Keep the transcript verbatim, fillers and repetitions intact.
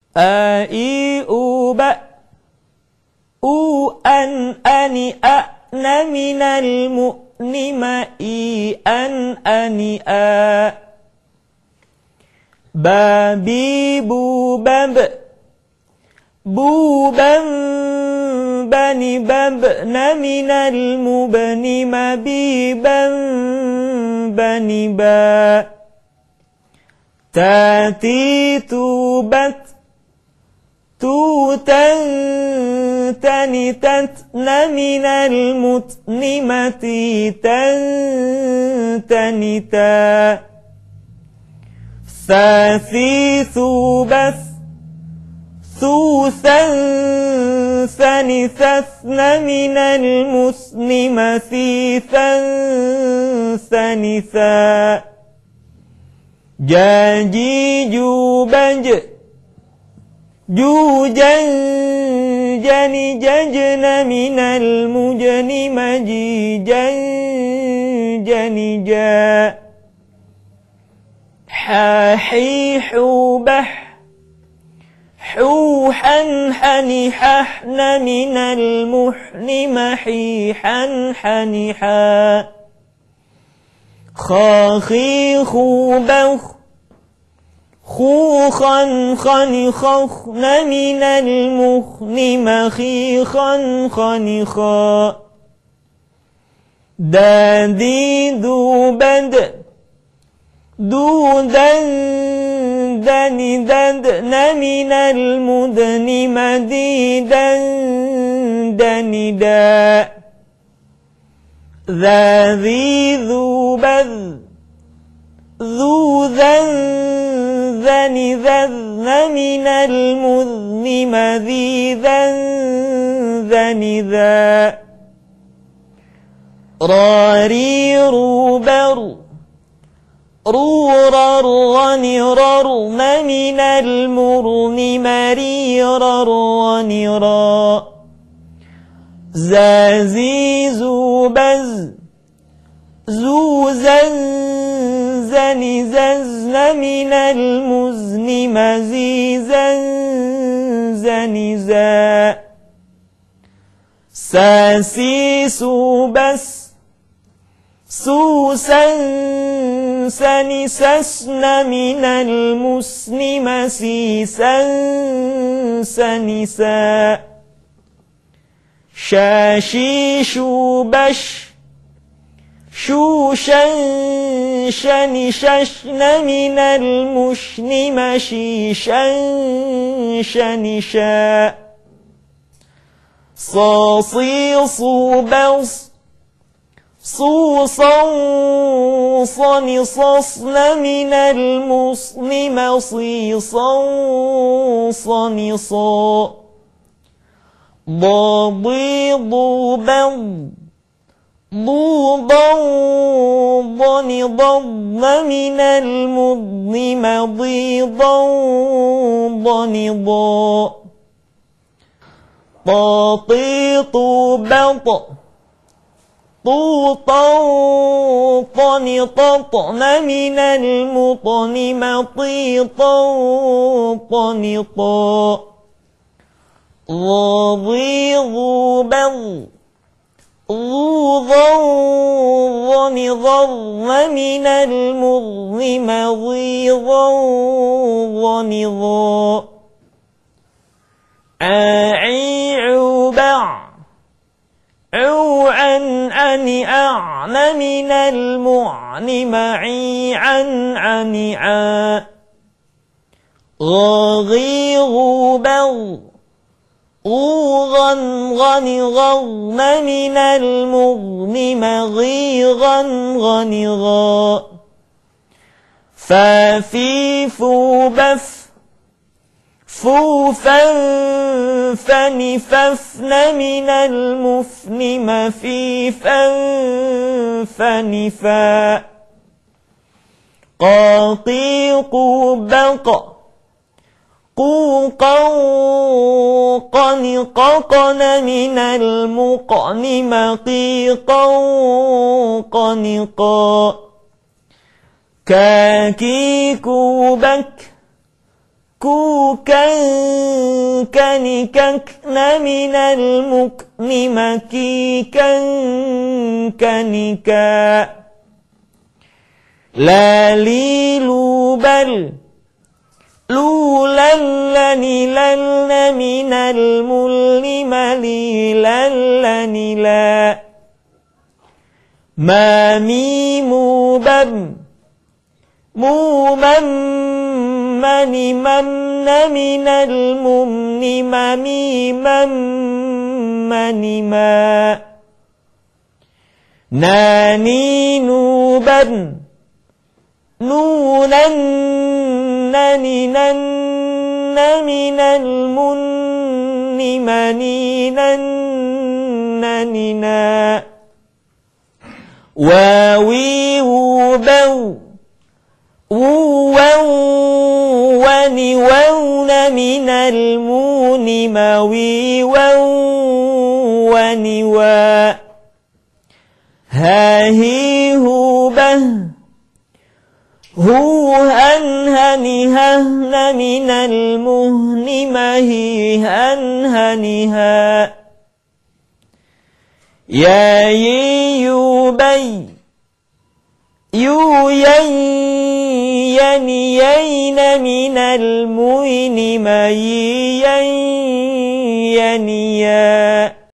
أ إي أو ب أو أن أني أن من المؤن ما إي أن أني أ با بي بو بب بوبا بني ببن من المبن مبيبا بني با تاتي توبت توتا تني تتن من المتن متيتا تنتا ثاثي ثوبث ثوثا ثنثثن من المثن مثيثا ثنثا جاجي جوبج جوجا جني ججن من المجن مجيجا جنجا حاحي حوبح حوحا حنححن من المحن محيحا حنحا خاخي خوبخ خوخا خنخخن من المخن مخيخا خنخا دادي دوبد دودا دني ددن من المدن مديدا دندا ذا ذي ذو بذ ذو ذن ذن ذذن من المذن مذيذا ذن ذا راري روبر رورا رنررن من المرن مريرا رنرا زازي زوبز زوزا زن ززن من المزن مزيزا زنزا ساسي سوبس سوسا سنسسن من المسن مسيسا سنسا شاشي شوبش شوشا شنششن من المشن مشيشا شنشا صاصي صوبص صوصا صنصصن من المصن مصيصا صنصا ضاضي ضوبض ضوضا ضن ضض من المضن مضيضا ضنضا طاطيط بط طوطا طنططن من المطن مطيطا طنطا ضاضي ضوبض ضوضا ضنضضن من المضن مضيضا ضنضا عاعي عوبع عوعا أن أعن من المعن معيعا عنعا غاغي غوبض غوغا غنغضن من المغن مغيغا غنغا فافي فوبف فوفا فنففن من المفن مفيفا فنفا قاقيق بق قوقا قنققن من المقن مقيقا قنقا كاكيك بك كوكا كنككن من المكن مكيكا كنكا لا ليلو بل لولا لنلن من الملم ليلن لا ما ميمو بم موما من ممن من الممن مميما من ما ناني نوبا نونا نننا من المن منينا نننا واوي وبو ووني وون من المون موي ووني وا هاهي هو به هو هن هني هن من المهن مهي هن هنها يا يوبي يو ين ين من المين مي ين يا